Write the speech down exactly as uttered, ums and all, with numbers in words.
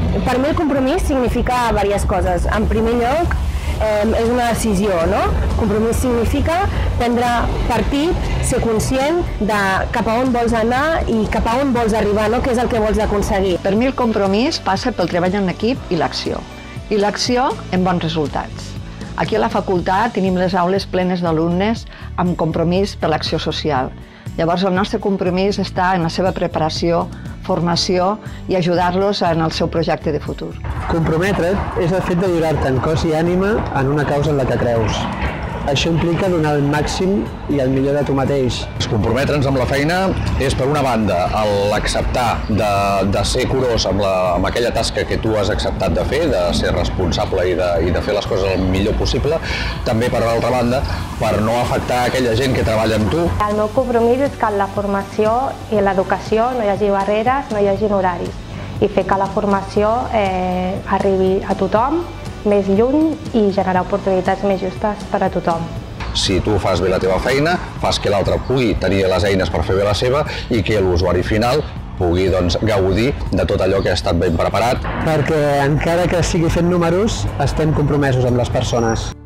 Per mi el compromís significa diverses coses. En primer lloc, eh, és una decisió, no? Compromís significa prendre partit, ser conscient de cap a on vols anar i cap a on vols arribar, no? Què és el que vols aconseguir. Per mi el compromís passa pel treball en equip i l'acció. I l'acció en bons resultats. Aquí a la facultat tenim les aules plenes d'alumnes amb compromís per l'acció social. Llavors el nostre compromís està en la seva preparació, formació i ajudar-los en el seu projecte de futur. Comprometre't és el fet de lliurar-te en cos i ànima en una causa en la que creus. Això implica donar el màxim i el millor de tu mateix. Comprometre'ns amb la feina és, per una banda, l'acceptar de, de ser curós amb, la, amb aquella tasca que tu has acceptat de fer, de ser responsable i de, i de fer les coses el millor possible. També, per l'altra banda, per no afectar aquella gent que treballa amb tu. El meu compromís és que en la formació i l'educació no hi hagi barreres, no hi hagi horaris, i fer que la formació eh, arribi a tothom, més lluny i generar oportunitats més justes per a tothom. Si tu fas bé la teva feina, fas que l'altre pugui tenir les eines per fer bé la seva i que l'usuari final pugui doncs, gaudir de tot allò que ha estat ben preparat. Perquè encara que sigui fent números, estem compromesos amb les persones.